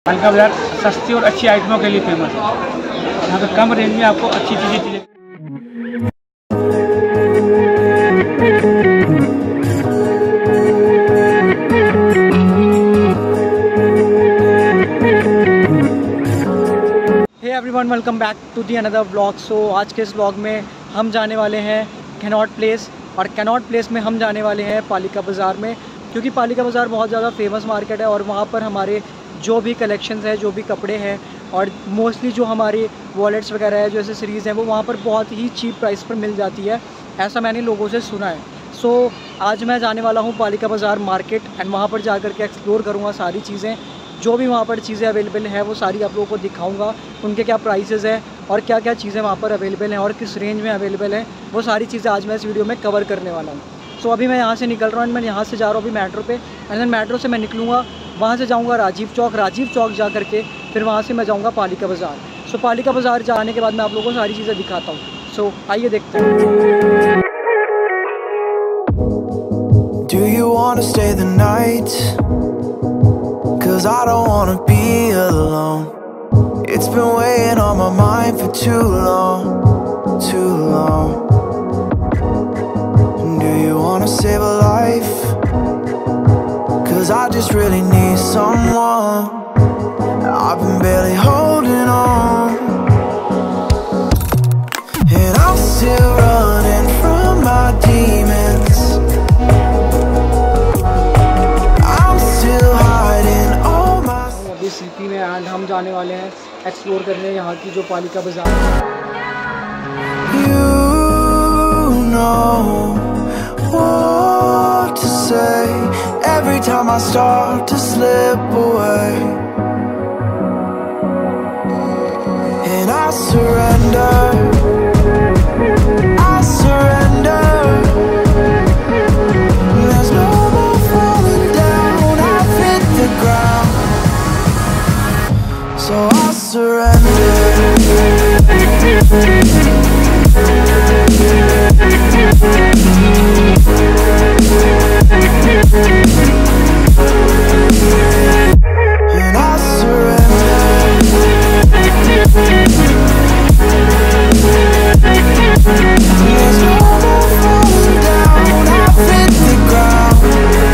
पालिका बाजार सस्ती और अच्छी आइटमों के लिए फेमस है। यहाँ पे कम रेंज में आपको अच्छी चीज़ें hey everyone, welcome back to the another vlog. So आज के इस व्लॉग में हम जाने वाले हैं कैनॉट प्लेस, और कैनॉट प्लेस में हम जाने वाले हैं पालिका बाज़ार में, क्योंकि पालिका बाज़ार बहुत ज़्यादा फेमस मार्केट है और वहाँ पर हमारे जो भी कलेक्शंस है, जो भी कपड़े हैं और मोस्टली जो हमारे वॉलेट्स वगैरह है, जो एसेसरीज़ हैं, वो वहाँ पर बहुत ही चीप प्राइस पर मिल जाती है, ऐसा मैंने लोगों से सुना है। सो आज मैं जाने वाला हूँ पालिका बाज़ार मार्केट एंड वहाँ पर जा कर के एक्सप्लोर करूँगा सारी चीज़ें, जो भी वहाँ पर चीज़ें अवेलेबल हैं वो सारी आप लोगों को दिखाऊंगा, उनके क्या प्राइसेस हैं और क्या क्या चीज़ें वहाँ पर अवेलेबल हैं और किस रेंज में अवेलेबल हैं, वो सारी चीज़ें आज मैं इस वीडियो में कवर करने वाला हूँ। सो अभी मैं यहाँ से निकल रहा हूँ, मैं यहाँ से जा रहा हूँ अभी मेट्रो पे, एंड देन मेट्रो से मैं निकलूँगा, वहाँ से जाऊँगा राजीव चौक जा करके फिर वहाँ से मैं जाऊँगा पालिका बाज़ार। सो पालिका बाज़ार जाने के बाद मैं आप लोगों को सारी चीज़ें दिखाता हूँ। सो आइए देखते हैं। Do you wanna stay the night? 'Cause I don't wanna be alone. It's been weighing on my mind for too long, too long. Do you wanna save a life? 'Cause I just really need someone. I've been barely holding on, and I'm still running from my demons. City में and हम जाने वाले हैं explore करने यहाँ की जो पालिका बाज़ार है। You know what to say every time I start to slip away, and I surrender. There's no more falling down. I've hit the ground, so I surrender. And I surrender. There's no more falling down. I've hit the ground.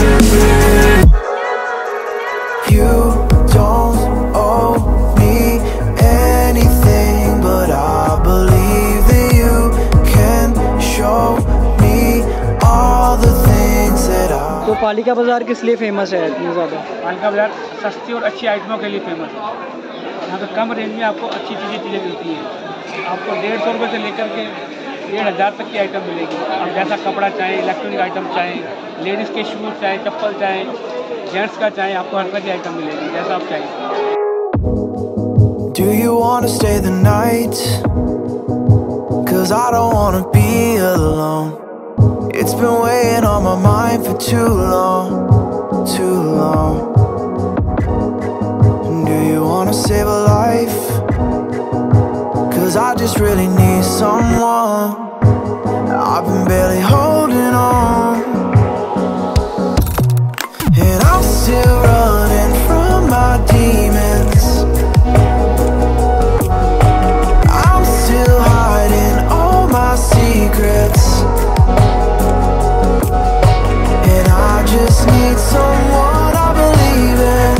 You don't owe me anything, but I believe that you can show me all the things that I. तो पालिका बाज़ार किस लिए famous है इतनी ज़्यादा? पालिका बाज़ार सस्ती और अच्छी आइटमों के लिए फेमस है। यहाँ पे कम रेंज में आपको अच्छी चीज़ें मिलती हैं। आपको 150 रुपये से लेकर के 1500 तक की आइटम मिलेगी। आप जैसा कपड़ा चाहें, इलेक्ट्रॉनिक आइटम चाहें, लेडीज़ के शूज़ चाहें, चप्पल चाहें, जेंट्स का चाहें, आपको हर तरह की आइटम मिलेगी जैसा आप चाहें। Do you wanna stay the night? 'Cause I don't wanna be alone. It's been weighing on my mind for too long, too long. Do you wanna save a life? 'Cause I just really need someone. I've been barely holding on, and I'm still running from my demons. I'm still hiding all my secrets, and I just need someone I believe in.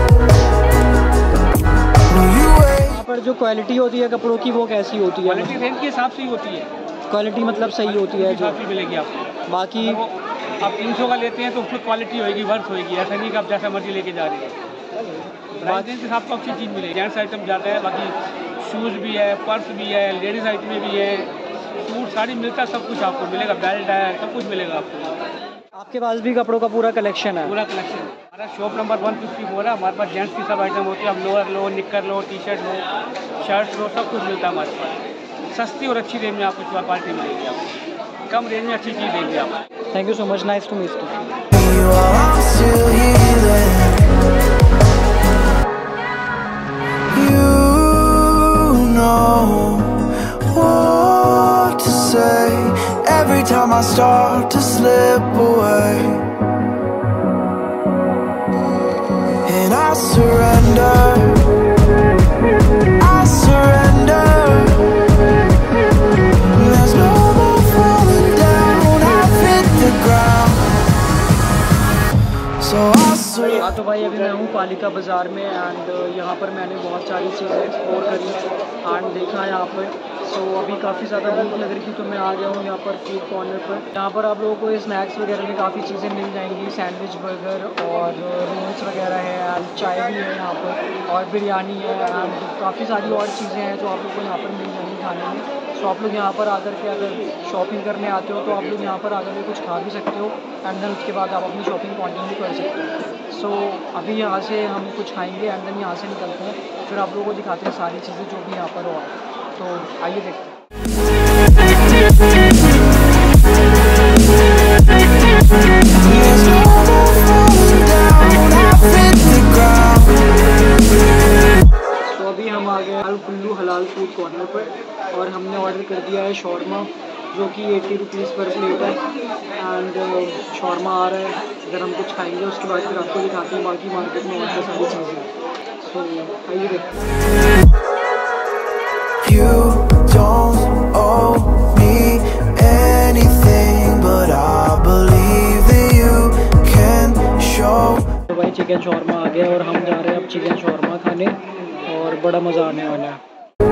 Will you wait? यहाँ पर जो quality होती है कपड़ों की वो कैसी होती है? क्वालिटी रेंज के हिसाब से ही होती है। क्वालिटी मतलब सही होती है जो मिलेगी आपको। बाकी आप 300 का लेते हैं तो उसमें क्वालिटी होगी, वर्थ होगी, ऐसा नहीं कि आप जैसा मर्जी लेके जा रहे हैं। प्राइस रेंज के हिसाब से अच्छी चीज़ मिलेगी। जेंट्स आइटम ज़्यादा है, बाकी शूज़ भी है, पर्स भी है, लेडीज़ आइटम भी है, सूट साड़ी मिलता है, सब कुछ आपको मिलेगा, बेल्ट है, सब कुछ मिलेगा आपको। आपके पास भी कपड़ों का पूरा कलेक्शन है? पूरा कलेक्शन। हमारा शॉप नंबर 154 है। हमारे पास जेंट्स की सब आइटम होती है। आप लोअर लो, निक्कर लो, टी शर्ट लो, शर्ट लो, सब कुछ मिलता है हमारे पास। सस्ती और अच्छी रेंज में आपको क्वालिटी मिलेगी, आपको कम रेंज में अच्छी चीज़ देंगे आप। Thank you so much, nice to meet you. You know what to say every time I start to slip away, and I surrender. पालिका बाज़ार में एंड यहाँ पर मैंने बहुत सारी चीज़ें एक्सप्लोर करी एंड देखा यहाँ पर। सो अभी काफ़ी ज़्यादा भूख लग रही थी तो मैं आ गया हूँ यहाँ पर फूड कॉर्नर पर। यहाँ पर आप लोगों को स्नैक्स वगैरह में काफ़ी चीज़ें मिल जाएंगी, सैंडविच, बर्गर और रोल्स वगैरह है एंड चाय भी है यहाँ पर और बिरयानी है एंड काफ़ी सारी और चीज़ें हैं जो आप लोग को यहाँ पर मिल जाएंगी खाने में। सो आप लोग यहाँ पर आकर के अगर शॉपिंग करने आते हो तो आप लोग यहाँ पर आकर के कुछ खा भी सकते हो एंड देन उसके बाद आप अपनी शॉपिंग कंटिन्यू कर सकते हो। सो अभी यहाँ से हम कुछ खाएंगे एंड देन यहाँ से निकलते हैं, फिर आप लोगों को दिखाते हैं सारी चीज़ें जो भी यहाँ पर हो। तो आइए देखते हैं। तो अभी हम आ गए कुल्लू हलाल फूड कॉर्नर पर और हमने ऑर्डर कर दिया है शॉर्मा जो कि 80 रुपीज़ पर प्लेट है एंड शॉर्मा आ रहा है। अगर हम कुछ खाएंगे उसके बाद फिर आपको दिखाते हैं बाकी मार्केट में और सारी चीज़ें। सो आइए देखते हैं। You don't owe me anything, but I believe that you can show. तो भाई चिकन शॉर्मा आ गया और हम जा रहे हैं अब चिकन शॉर्मा खाने और बड़ा मज़ा आने वाला है।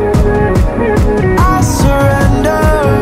I surrender.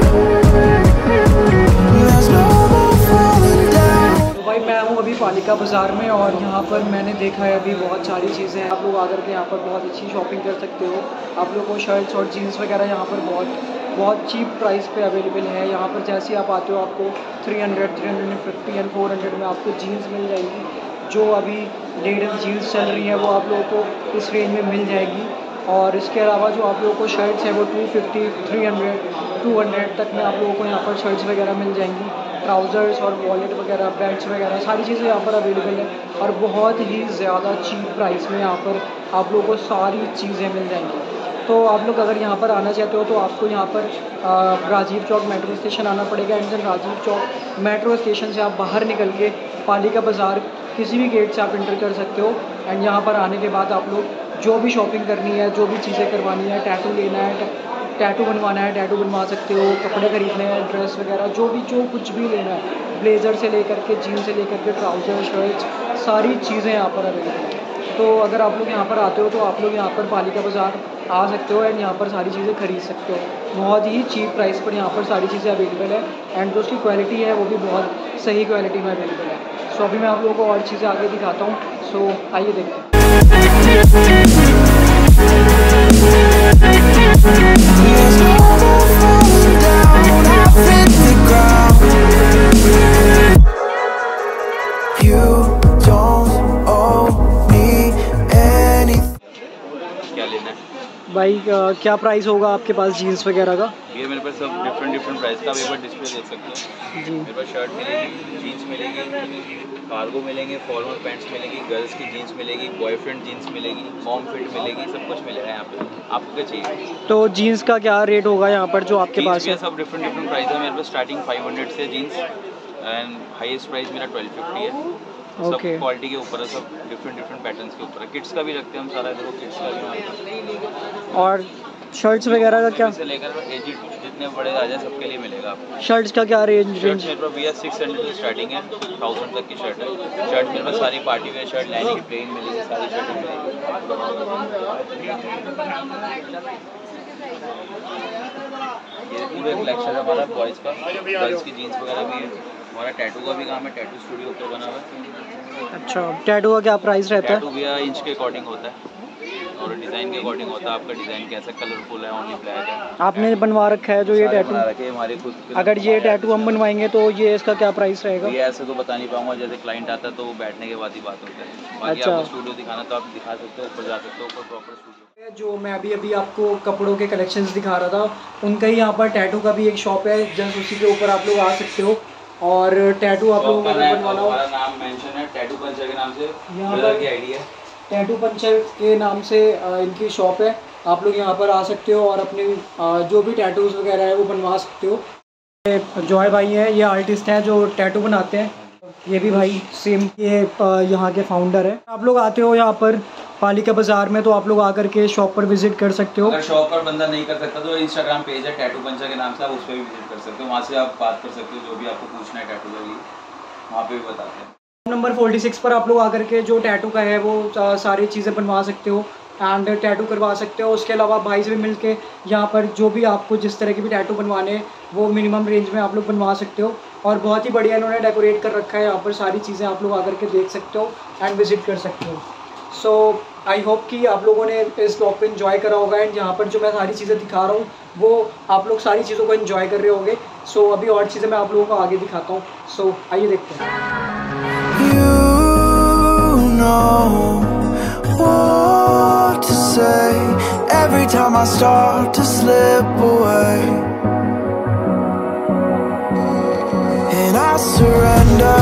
There's no more falling down. तो भाई मैं हूँ अभी पालिका बाज़ार में और यहाँ पर मैंने देखा है अभी बहुत सारी चीज़ें हैं। आप लोग आकर के यहाँ पर बहुत अच्छी शॉपिंग कर सकते हो। आप लोग को शर्ट्स और जीन्स वगैरह यहाँ पर बहुत चीप प्राइस पे अवेलेबल है। यहाँ पर जैसे आप आते हो आपको 300, 350 एंड 400 में आपको जीन्स मिल जाएगी। जो अभी लेटेस्ट जीन्स चल रही है वो आप लोगों को इस रेंज में मिल जाएगी। और इसके अलावा जो आप लोगों को शर्ट्स हैं वो 250, 300, 200 तक में आप लोगों को यहाँ पर शर्ट्स वगैरह मिल जाएंगी। ट्राउज़र्स और वॉलेट वगैरह, बेल्ट्स वगैरह सारी चीज़ें यहाँ पर अवेलेबल है और बहुत ही ज़्यादा चीप प्राइस में यहाँ पर आप लोगों को सारी चीज़ें मिल जाएंगी। तो आप लोग अगर यहाँ पर आना चाहते हो तो आपको यहाँ पर राजीव चौक मेट्रो स्टेशन आना पड़ेगा and then Rajiv Chowk metro station से आप बाहर निकल के पालिका बाज़ार किसी भी गेट से आप इंटर कर सकते हो। एंड यहाँ पर आने के बाद आप लोग जो भी शॉपिंग करनी है, जो भी चीज़ें करवानी है, टैटू लेना है, टैटू बनवाना है, टैटू बनवा सकते हो, कपड़े खरीदने हैं, ड्रेस वगैरह जो कुछ भी लेना है, ब्लेज़र से लेकर के जीन्स से लेकर के ट्राउज़र, शर्ट्स सारी चीज़ें यहाँ पर अवेलेबल हैं। तो अगर आप लोग यहाँ पर आते हो तो आप लोग यहाँ पर पालिका बाज़ार आ सकते हो एंड यहाँ पर सारी चीज़ें खरीद सकते हो। बहुत ही चीप प्राइस पर यहाँ पर सारी चीज़ें अवेलेबल है एंड जो उसकी क्वालिटी है वो भी बहुत सही क्वालिटी में अवेलेबल है। सो अभी मैं आप लोगों को और चीज़ें आगे दिखाता हूँ। सो आइए देखते हैं। भाई क्या प्राइस होगा आपके पास जीन्स वगैरह का? ये मेरे पास सब डिफरेंट प्राइस का एक बार डिस्प्ले देख सकते हैं जी। मेरे पास शर्ट मिलेगी, जीन्स मिलेगी, कार्गो मिलेंगे, फॉर्मल पैंट्स मिलेगी, गर्ल्स की जीन्स मिलेगी, बॉयफ्रेंड जीन्स मिलेगी, मॉम फिट मिलेगी, सब कुछ मिलेगा यहाँ पे। आपको क्या चाहिए? तो जीन्स का क्या रेट होगा यहाँ पर जो आपके पास है? सब डिफरेंट प्राइस है मेरे पास। स्टार्टिंग 500 से जीन्स एंड हाईएस्ट प्राइस मेरा 1250 है। सब क्वालिटी के ऊपर है, सब डिफरेंट पैटर्न्स के ऊपर है। किड्स का भी रखते हैं हम सारा, देखो किड्स का भी। और शर्ट्स वगैरह का क्या? से लेकर एजिड जितने बड़े आ जाए सबके लिए मिलेगा आपको। शर्ट्स का क्या रेंज? मेरे पास भैया 600 से स्टार्टिंग है, 1000 तक की शर्ट है। शर्ट मेरे पास सारी पार्टी वेयर शर्ट, लाइनिंग की प्लेन मिलेगी, सारी शर्ट मिलेगी। ये पूरा कलेक्शन है हमारा बॉयज़ का, गर्ल्स की जीन्स वगैरह भी है। हमारा टैटू का भी काम है, टैटू स्टूडियो ऊपर बना हुआ है। अच्छा, टैटू का क्या प्राइस रहता है? टैटू भैया इंच के अकॉर्डिंग होता है और डिज़ाइन के अकॉर्डिंग होता है। आपका डिज़ाइन कैसा कलरफुल है, ओनली ब्लैक है। आपने बनवा रखा है जो ये टैटू? हमारे खुद। अगर ये टैटू हम बनवाएंगे तो ये इसका क्या प्राइस रहेगा? ये ऐसे तो बता नहीं पाऊंगा, जैसे क्लाइंट आता है तो वो बैठने के बाद ही बात होता है। बाकी आपको स्टूडियो दिखाना तो आप दिखा सकते हो, ऊपर जा सकते हो, ऊपर प्रॉपर स्टूडियो। जो मैं अभी आपको कपड़ों के कलेक्शंस दिखा रहा था, उनका ही यहाँ पर टैटू का भी एक शॉप है, जस्ट उसी के ऊपर आप लोग आ सकते हो। और टैटू आप लोगों को बनवाना हो, हमारा नाम मेंशन है टैटू पंचर के नाम से, यहाँ पर आईडी है टैटू पंचर के नाम से इनकी शॉप है। आप लोग यहाँ पर आ सकते हो और अपनी जो भी टैटूज़ वगैरह है वो बनवा सकते हो। जॉय भाई हैं, ये आर्टिस्ट हैं जो टैटू बनाते हैं। ये भी भाई सेम, ये यहाँ के फाउंडर है। आप लोग आते हो यहाँ पर पालिका बाज़ार में तो आप लोग आकर के शॉप पर विजिट कर सकते हो। अगर शॉप पर बंदा नहीं कर सकता तो इंस्टाग्राम पेज है टैटू पंचर के नाम से, आप उस पर भी विजिट कर सकते हो। वहाँ से आप बात कर सकते हो, जो भी आपको पूछना है टैटू के लिए वहाँ पे भी बताते हैं। नंबर 46 पर आप लोग आकर के जो टैटू का है वो सारी चीज़ें बनवा सकते हो एंड टैटू करवा सकते हो। उसके अलावा भाई से भी मिल के यहाँ पर जो भी आपको जिस तरह के भी टैटू बनवाने हैं वो मिनिमम रेंज में आप लोग बनवा सकते हो। और बहुत ही बढ़िया इन्होंने डेकोरेट कर रखा है, यहाँ पर सारी चीज़ें आप लोग आकर के देख सकते हो एंड विजिट कर सकते हो। सो आई होप कि आप लोगों ने इस ब्लॉग को एंजॉय करा होगा एंड यहाँ पर जो मैं सारी चीज़ें दिखा रहा हूँ वो आप लोग सारी चीज़ों को एंजॉय कर रहे होंगे। सो अभी और चीज़ें मैं आप लोगों को आगे दिखाता हूँ। सो आइए देखते हैं। What to say every time I start to slip away, and I surrender.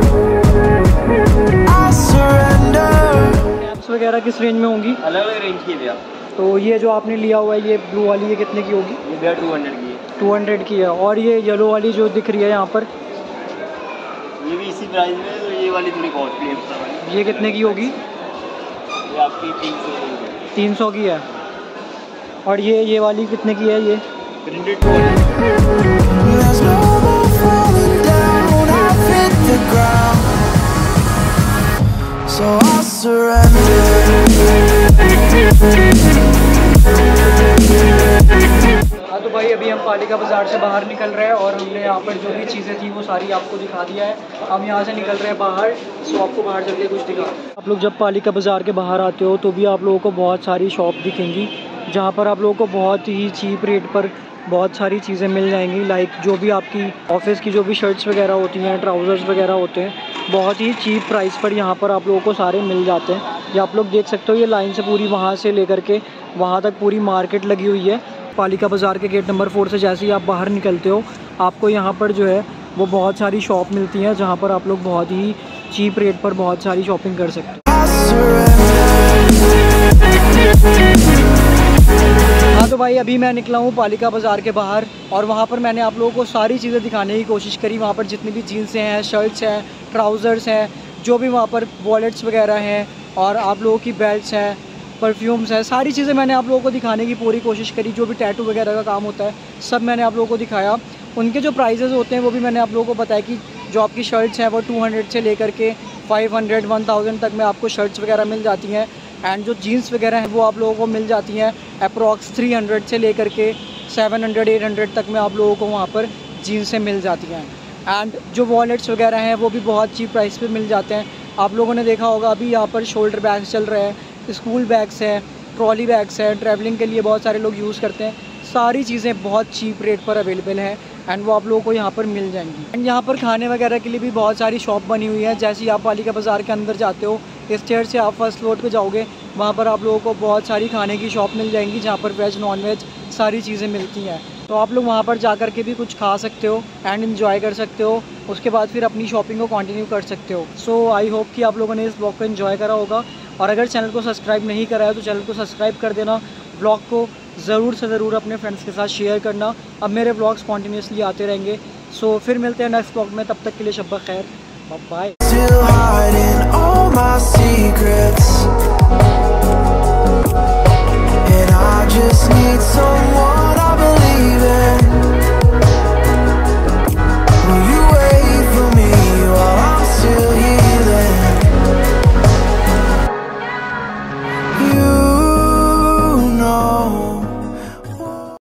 Caps वगैरह किस रेंज में होंगी? अलग अलग रेंज की भैया। तो ये जो आपने लिया हुआ है ये ब्लू वाली ये कितने की होगी? ये भैया 200 की है। 200 की है। और ये येलो वाली जो दिख रही है यहाँ पर ये भी इसी प्राइस में, तो ये वाली थोड़ी कॉस्टली है। ये कितने की होगी? ये आपकी 300 की है। और ये वाली कितने की है? ये printed 200। There's no more falling down, I've hit the ground, so I surrender. हाँ तो भाई अभी हम पालिका बाज़ार से बाहर निकल रहे हैं और हमने यहाँ पर जो भी चीज़ें थी वो सारी आपको दिखा दिया है। हम यहाँ से निकल रहे हैं बाहर, सो आपको बाहर चल के कुछ दिखा। आप लोग जब पालिका बाज़ार के बाहर आते हो तो भी आप लोगों को बहुत सारी शॉप दिखेंगी जहाँ पर आप लोगों को बहुत ही चीप रेट पर बहुत सारी चीज़ें मिल जाएंगी। लाइक जो भी आपकी ऑफिस की जो भी शर्ट्स वगैरह होती हैं, ट्राउज़र्स वगैरह होते हैं, बहुत ही चीप प्राइस पर यहाँ पर आप लोगों को सारे मिल जाते हैं। ये आप लोग देख सकते हो, ये लाइन से पूरी वहाँ से लेकर के वहाँ तक पूरी मार्केट लगी हुई है। पालिका बाज़ार के गेट नंबर 4 से जैसे ही आप बाहर निकलते हो आपको यहाँ पर जो है वो बहुत सारी शॉप मिलती हैं जहाँ पर आप लोग बहुत ही चीप रेट पर बहुत सारी शॉपिंग कर सकते हो। हाँ तो भाई अभी मैं निकला हूँ पालिका बाज़ार के बाहर और वहाँ पर मैंने आप लोगों को सारी चीज़ें दिखाने की कोशिश करी। वहाँ पर जितनी भी जीन्सें हैं, शर्ट्स हैं, ट्राउज़र्स हैं, जो भी वहाँ पर वॉलेट्स वगैरह हैं और आप लोगों की बेल्ट्स हैं, परफ्यूम्स है, सारी चीज़ें मैंने आप लोगों को दिखाने की पूरी कोशिश करी। जो भी टैटू वगैरह का काम होता है सब मैंने आप लोगों को दिखाया। उनके जो प्राइजेज़ होते हैं वो भी मैंने आप लोगों को बताया कि जो आपकी शर्ट्स हैं वो 200 से लेकर के 500 1000 तक में आपको शर्ट्स वगैरह मिल जाती हैं। एंड जो जीन्स वगैरह हैं वो आप लोगों को मिल जाती हैं अप्रॉक्स 300 से लेकर के 700 800 तक में आप लोगों को वहाँ पर जीन्सें मिल जाती हैं। एंड जो वॉलेट्स वगैरह हैं वो भी बहुत चीप प्राइस पे मिल जाते हैं। आप लोगों ने देखा होगा अभी यहाँ पर शोल्डर बैग्स चल रहे हैं, स्कूल बैग्स हैं, ट्रॉली बैग्स हैं, ट्रैवलिंग के लिए बहुत सारे लोग यूज़ करते हैं। सारी चीज़ें बहुत चीप रेट पर अवेलेबल हैं एंड वो आप लोगों को यहाँ पर मिल जाएंगी। एंड यहाँ पर खाने वगैरह के लिए भी बहुत सारी शॉप बनी हुई है। जैसे ही आप पालिका बाज़ार के अंदर जाते हो, स्टेयर से आप फर्स्ट फ्लोर पे जाओगे, वहाँ पर आप लोगों को बहुत सारी खाने की शॉप मिल जाएंगी जहाँ पर वेज नॉन वेज सारी चीज़ें मिलती हैं। तो आप लोग वहाँ पर जा कर के भी कुछ खा सकते हो एंड इन्जॉय कर सकते हो। उसके बाद फिर अपनी शॉपिंग को कंटिन्यू कर सकते हो। सो आई होप कि आप लोगों ने इस ब्लॉग को एंजॉय करा होगा और अगर चैनल को सब्सक्राइब नहीं करा है तो चैनल को सब्सक्राइब कर देना। ब्लॉग को ज़रूर से ज़रूर अपने फ्रेंड्स के साथ शेयर करना। अब मेरे ब्लॉग्स कॉन्टीन्यूसली आते रहेंगे। सो फिर मिलते हैं नेक्स्ट ब्लॉग में, तब तक के लिए शब्बा खैर, बाय।